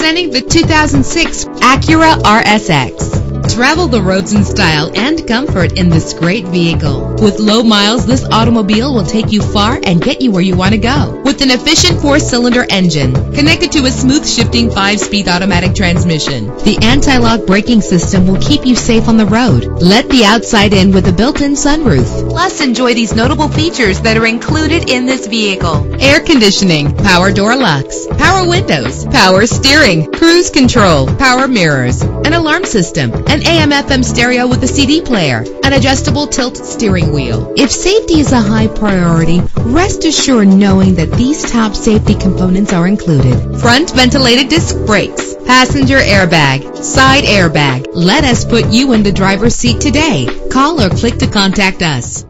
Presenting the 2006 Acura RSX. Travel the roads in style and comfort in this great vehicle. With low miles, this automobile will take you far and get you where you want to go. With an efficient 4-cylinder engine connected to a smooth shifting 5-speed automatic transmission, the anti-lock braking system will keep you safe on the road. Let the outside in with a built-in sunroof. Plus, enjoy these notable features that are included in this vehicle: air conditioning, power door locks, power windows, power steering, cruise control, power mirrors, an alarm system, an AM/FM stereo with a CD player, an adjustable tilt steering wheel. If safety is a high priority, rest assured knowing that these top safety components are included: front ventilated disc brakes, passenger airbag, side airbag. Let us put you in the driver's seat today. Call or click to contact us.